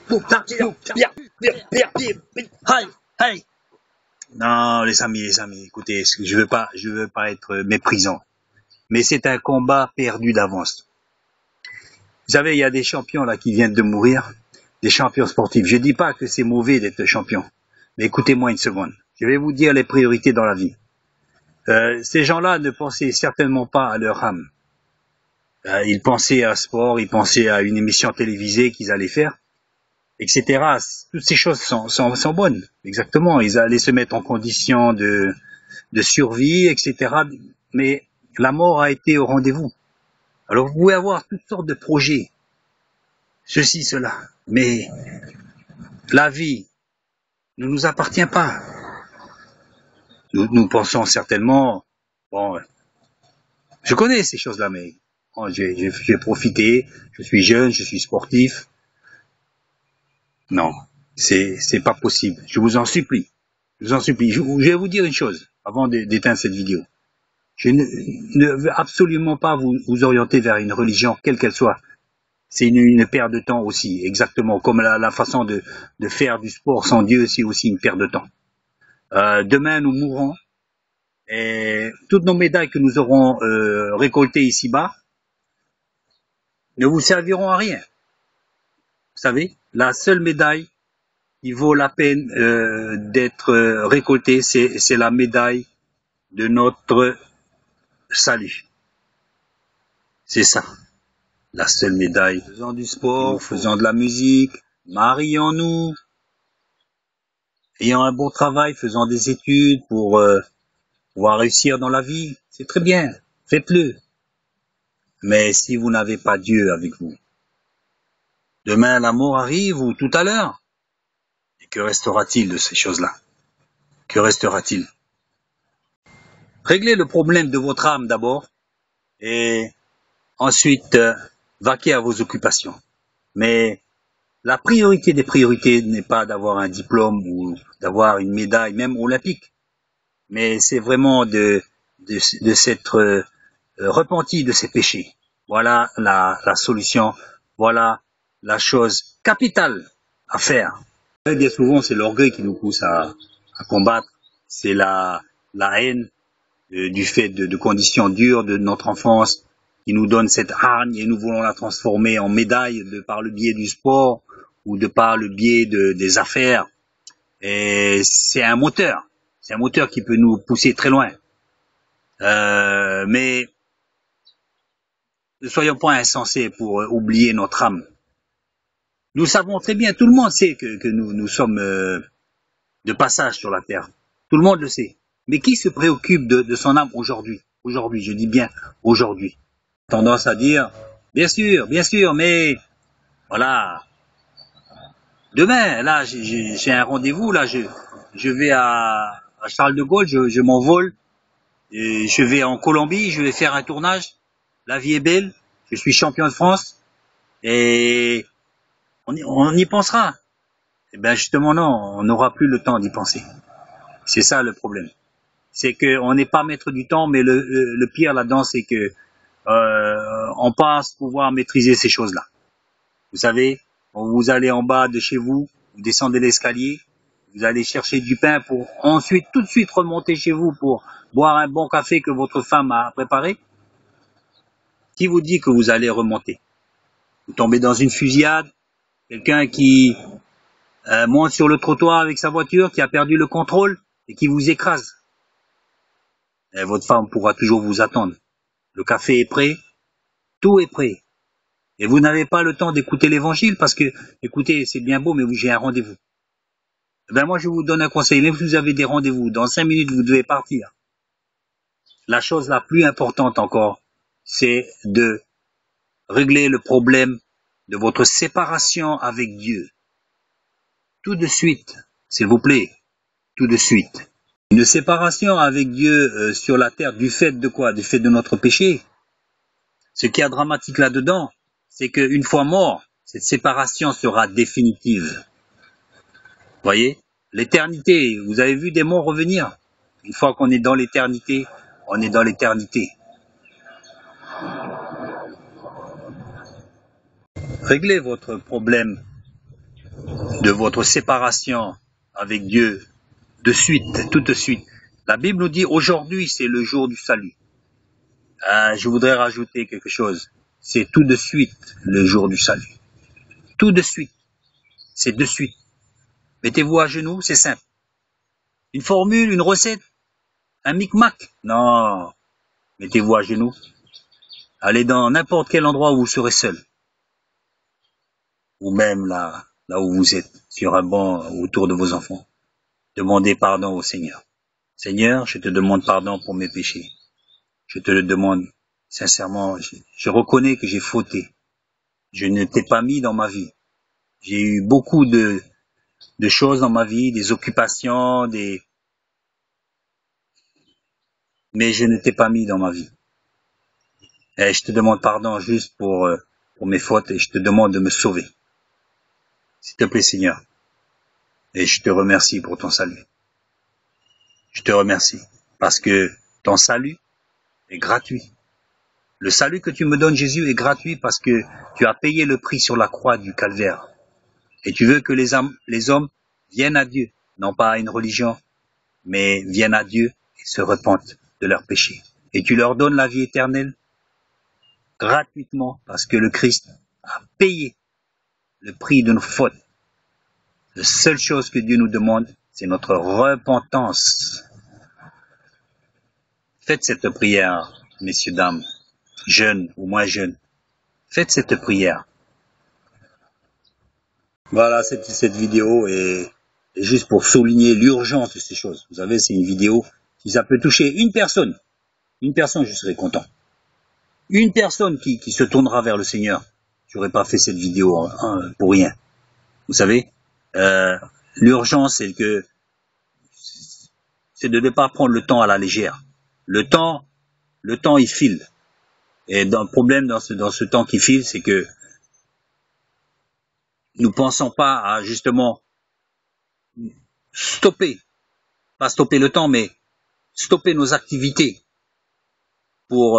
Non, les amis, écoutez, je veux pas être méprisant, mais c'est un combat perdu d'avance. Vous savez, il y a des champions là qui viennent de mourir, des champions sportifs. Je dis pas que c'est mauvais d'être champion, mais écoutez-moi une seconde. Je vais vous dire les priorités dans la vie. Ces gens-là ne pensaient certainement pas à leur âme. Ils pensaient à sport, ils pensaient à une émission télévisée qu'ils allaient faire, etc. Toutes ces choses sont bonnes, exactement. Ils allaient se mettre en condition de survie, etc. Mais la mort a été au rendez-vous. Alors vous pouvez avoir toutes sortes de projets, ceci, cela, mais la vie ne nous appartient pas. Nous pensons certainement, bon, je connais ces choses-là, mais bon, j'ai profité, je suis jeune, je suis sportif. Non, c'est pas possible. Je vous en supplie. Je vais vous dire une chose avant d'éteindre cette vidéo. Je ne veux absolument pas vous orienter vers une religion, quelle qu'elle soit. C'est une perte de temps aussi, exactement. Comme la façon de faire du sport sans Dieu, c'est aussi une perte de temps. Demain, nous mourrons. Et toutes nos médailles que nous aurons récoltées ici-bas ne vous serviront à rien. Vous savez, la seule médaille qui vaut la peine d'être récoltée, c'est la médaille de notre salut. C'est ça, la seule médaille. Faisons du sport, faisons de la musique, marions-nous, ayons un bon travail, faisons des études pour pouvoir réussir dans la vie. C'est très bien, faites-le. Mais si vous n'avez pas Dieu avec vous, demain la mort arrive ou tout à l'heure, et que restera-t-il de ces choses-là? Que restera-t-il? Réglez le problème de votre âme d'abord, et ensuite vaquez à vos occupations. Mais la priorité des priorités n'est pas d'avoir un diplôme ou d'avoir une médaille, même olympique, mais c'est vraiment de s'être repenti de ses péchés. Voilà la solution, voilà la chose capitale à faire. Bien souvent, c'est l'orgueil qui nous pousse à combattre, c'est la haine du fait de conditions dures de notre enfance qui nous donne cette hargne et nous voulons la transformer en médaille par le biais du sport ou par le biais des affaires. Et c'est un moteur qui peut nous pousser très loin. Mais ne soyons pas insensés pour oublier notre âme. Nous savons très bien, tout le monde sait que nous sommes de passage sur la terre. Tout le monde le sait. Mais qui se préoccupe de son âme aujourd'hui? Aujourd'hui, je dis bien aujourd'hui. Tendance à dire, bien sûr, mais voilà. Demain, là, j'ai un rendez-vous, là, je vais à Charles de Gaulle, je m'envole, je vais en Colombie, je vais faire un tournage. La vie est belle, je suis champion de France, et on y pensera. Eh ben justement non, on n'aura plus le temps d'y penser. C'est ça le problème. C'est qu'on n'est pas maître du temps, mais le pire là-dedans, c'est que on pense pouvoir maîtriser ces choses-là. Vous savez, vous allez en bas de chez vous, vous descendez l'escalier, vous allez chercher du pain pour ensuite tout de suite remonter chez vous pour boire un bon café que votre femme a préparé. Qui vous dit que vous allez remonter? Vous tombez dans une fusillade, quelqu'un qui monte sur le trottoir avec sa voiture, qui a perdu le contrôle et qui vous écrase. Et votre femme pourra toujours vous attendre. Le café est prêt, tout est prêt. Et vous n'avez pas le temps d'écouter l'évangile parce que, écoutez, c'est bien beau, mais j'ai un rendez-vous. Ben moi, je vous donne un conseil. Même si vous avez des rendez-vous, dans 5 minutes, vous devez partir. La chose la plus importante encore, c'est de régler le problème de votre séparation avec Dieu. Tout de suite, s'il vous plaît, tout de suite. Une séparation avec Dieu sur la terre du fait de quoi? Du fait de notre péché. Ce qui est dramatique là-dedans, c'est qu'une fois mort, cette séparation sera définitive. Voyez? L'éternité, vous avez vu des morts revenir? Une fois qu'on est dans l'éternité, on est dans l'éternité. Réglez votre problème de votre séparation avec Dieu de suite, tout de suite. La Bible nous dit aujourd'hui c'est le jour du salut. Je voudrais rajouter quelque chose. C'est tout de suite le jour du salut. Tout de suite. C'est de suite. Mettez-vous à genoux, c'est simple. Une formule, une recette, un micmac? Non. Mettez-vous à genoux. Allez dans n'importe quel endroit où vous serez seul. Ou même là où vous êtes, sur un banc autour de vos enfants. Demandez pardon au Seigneur. Seigneur, je te demande pardon pour mes péchés. Je te le demande sincèrement. Je reconnais que j'ai fauté. Je ne t'ai pas mis dans ma vie. J'ai eu beaucoup de choses dans ma vie, des occupations, mais je ne t'ai pas mis dans ma vie. Et je te demande pardon juste pour mes fautes et je te demande de me sauver. S'il te plaît, Seigneur. Et je te remercie pour ton salut. Je te remercie parce que ton salut est gratuit. Le salut que tu me donnes, Jésus, est gratuit parce que tu as payé le prix sur la croix du calvaire. Et tu veux que les hommes viennent à Dieu, non pas à une religion, mais viennent à Dieu et se repentent de leurs péchés. Et tu leur donnes la vie éternelle gratuitement parce que le Christ a payé le prix de nos fautes. La seule chose que Dieu nous demande, c'est notre repentance. Faites cette prière, messieurs, dames, jeunes ou moins jeunes. Faites cette prière. Voilà, cette vidéo est juste pour souligner l'urgence de ces choses. Vous savez, c'est une vidéo, si ça peut toucher une personne, je serai content. Une personne qui se tournera vers le Seigneur, j'aurais pas fait cette vidéo pour rien. Vous savez, l'urgence, c'est de ne pas prendre le temps à la légère. Le temps, il file. Et le problème dans ce temps qui file, c'est que nous pensons pas à justement stopper, pas stopper le temps, mais stopper nos activités pour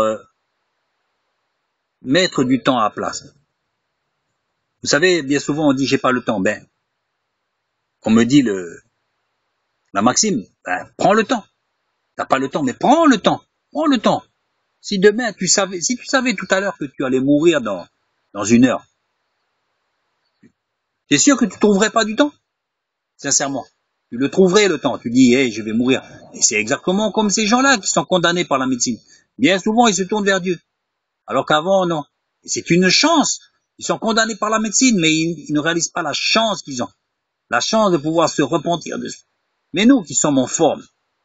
mettre du temps à place. Vous savez, bien souvent on dit j'ai pas le temps. Ben, on me dit la maxime, ben, prends le temps. T'as pas le temps, mais prends le temps. Prends le temps. Si demain si tu savais tout à l'heure que tu allais mourir dans 1 heure, t'es sûr que tu trouverais pas du temps? Sincèrement. Tu le trouverais le temps. Tu dis, hey, je vais mourir. Et c'est exactement comme ces gens-là qui sont condamnés par la médecine. Bien souvent, ils se tournent vers Dieu. Alors qu'avant, non. Et c'est une chance. Ils sont condamnés par la médecine, mais ils ne réalisent pas la chance qu'ils ont. La chance de pouvoir se repentir de ça. Mais nous qui sommes en forme,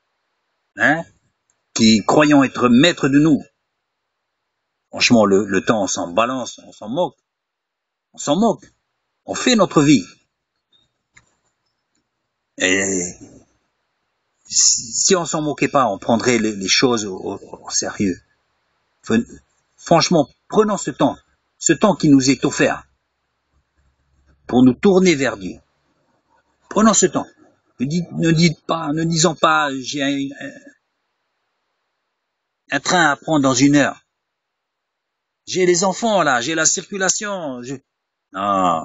qui croyons être maîtres de nous, franchement, le temps, on s'en balance, on s'en moque. On s'en moque. On fait notre vie. Et si on s'en moquait pas, on prendrait les choses au sérieux. Franchement, prenons ce temps qui nous est offert pour nous tourner vers Dieu. Prenons ce temps. Ne disons pas, j'ai un train à prendre dans 1 heure. J'ai les enfants là, j'ai la circulation. Non.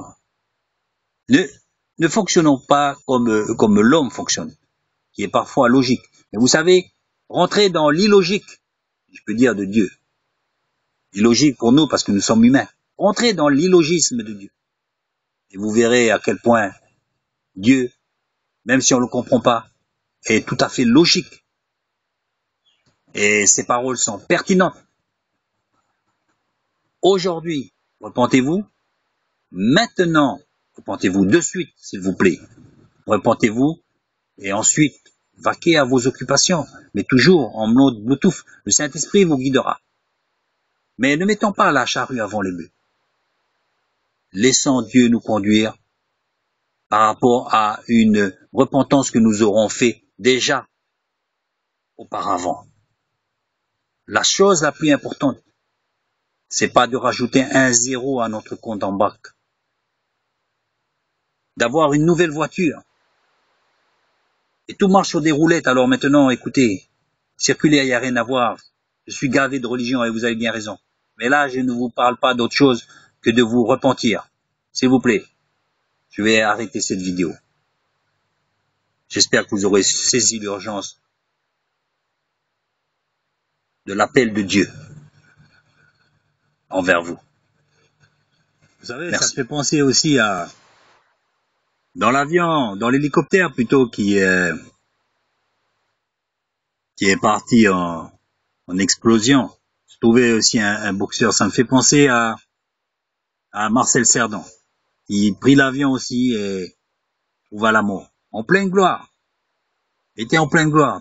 Ne fonctionnons pas comme l'homme fonctionne, qui est parfois logique. Mais vous savez, rentrer dans l'illogique, je peux dire de Dieu. Illogique pour nous parce que nous sommes humains. Rentrez dans l'illogisme de Dieu. Et vous verrez à quel point Dieu, même si on ne le comprend pas, est tout à fait logique. Et ses paroles sont pertinentes. Aujourd'hui, repentez-vous. Maintenant, repentez-vous de suite, s'il vous plaît. Repentez-vous et ensuite, vaquez à vos occupations, mais toujours en mode Bluetooth. Le Saint-Esprit vous guidera. Mais ne mettons pas la charrue avant les bœufs. Laissons Dieu nous conduire par rapport à une repentance que nous aurons fait déjà auparavant. La chose la plus importante, c'est pas de rajouter un 0 à notre compte en banque, d'avoir une nouvelle voiture. Et tout marche sur des roulettes, alors maintenant, écoutez, circuler, il n'y a rien à voir. Je suis gavé de religion et vous avez bien raison. Mais là, je ne vous parle pas d'autre chose que de vous repentir. S'il vous plaît. je vais arrêter cette vidéo. J'espère que vous aurez saisi l'urgence de l'appel de Dieu envers vous. Vous savez, merci. Ça me fait penser aussi à dans l'avion, dans l'hélicoptère plutôt, qui est parti en explosion. Je trouvais aussi un boxeur. Ça me fait penser à Marcel Cerdan. Il prit l'avion aussi et trouva la mort. En pleine gloire. Il était en pleine gloire.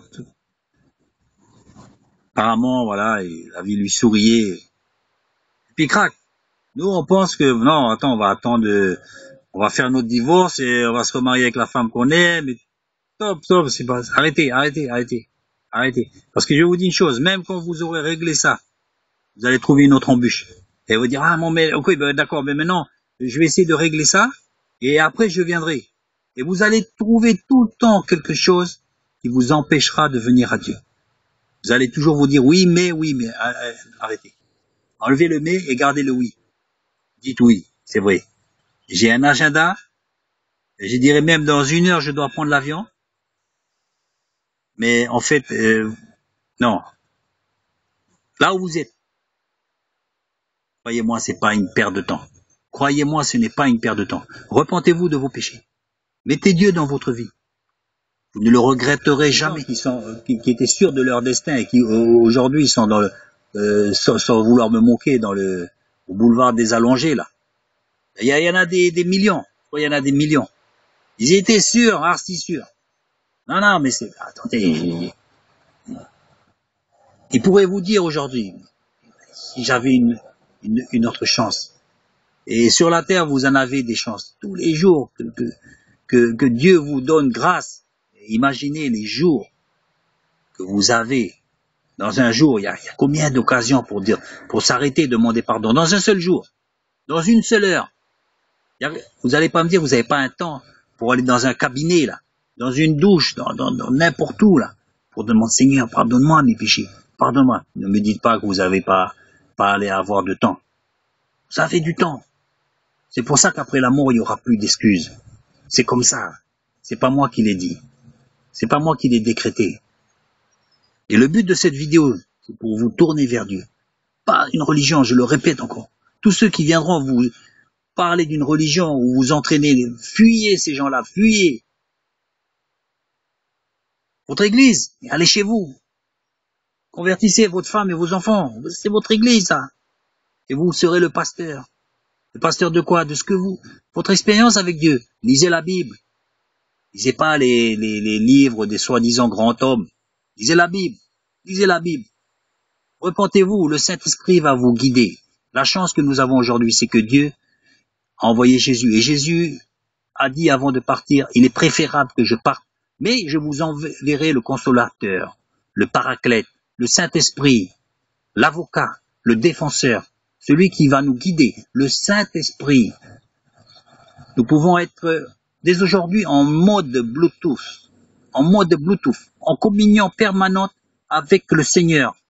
Apparemment, voilà, et la vie lui souriait. Et puis crac. Nous, on pense que, non, attends, on va attendre, on va faire notre divorce et on va se remarier avec la femme qu'on aime. Et stop, c'est pas, arrêtez. Parce que je vous dis une chose, même quand vous aurez réglé ça, vous allez trouver une autre embûche. Et vous dire, ah, mon mais, ok, ben, d'accord, mais maintenant, je vais essayer de régler ça, et après, je viendrai. Et vous allez trouver tout le temps quelque chose qui vous empêchera de venir à Dieu. Vous allez toujours vous dire, oui, mais, arrêtez. Enlevez le mais et gardez le oui. Dites oui, c'est vrai. J'ai un agenda, je dirais même dans 1 heure, je dois prendre l'avion. Mais en fait, non. Là où vous êtes, croyez-moi, c'est pas une perte de temps. Croyez-moi, ce n'est pas une perte de temps. Repentez-vous de vos péchés. Mettez Dieu dans votre vie. Vous ne le regretterez jamais. Qui étaient sûrs de leur destin et qui aujourd'hui sont dans le, sans vouloir me moquer, au boulevard des Allongés là. Il y en a des millions. Il y en a des millions. Ils étaient sûrs, archi sûrs. Non, mais c'est, attendez. Ils pourraient vous dire aujourd'hui, si j'avais une autre chance. Et sur la terre, vous en avez des chances. Tous les jours que Dieu vous donne grâce. Imaginez les jours que vous avez. Dans un jour, il y a combien d'occasions pour s'arrêter, demander pardon. Dans un seul jour. Dans une seule heure. Vous n'allez pas me dire, vous n'avez pas un temps pour aller dans un cabinet, là. Dans une douche, dans n'importe où, là. Pour demander, Seigneur, pardonne-moi mes péchés. Pardonne-moi. Ne me dites pas que vous n'avez pas allé avoir de temps. Vous avez du temps. C'est pour ça qu'après la mort, il n'y aura plus d'excuses. C'est comme ça. C'est pas moi qui l'ai dit. C'est pas moi qui l'ai décrété. Et le but de cette vidéo, c'est pour vous tourner vers Dieu. Pas une religion, je le répète encore. Tous ceux qui viendront vous parler d'une religion ou vous entraîner, fuyez ces gens-là, fuyez. Votre église, allez chez vous. Convertissez votre femme et vos enfants. C'est votre église, ça. Et vous serez le pasteur. Le pasteur de quoi? De ce que votre expérience avec Dieu. Lisez la Bible. Lisez pas les livres des soi-disant grands hommes. Lisez la Bible. Lisez la Bible. Repentez-vous. Le Saint-Esprit va vous guider. La chance que nous avons aujourd'hui, c'est que Dieu a envoyé Jésus. Et Jésus a dit avant de partir, il est préférable que je parte, mais je vous enverrai le consolateur, le paraclète, le Saint-Esprit, l'avocat, le défenseur, celui qui va nous guider, le Saint-Esprit. Nous pouvons être dès aujourd'hui en mode Bluetooth, en communion permanente avec le Seigneur.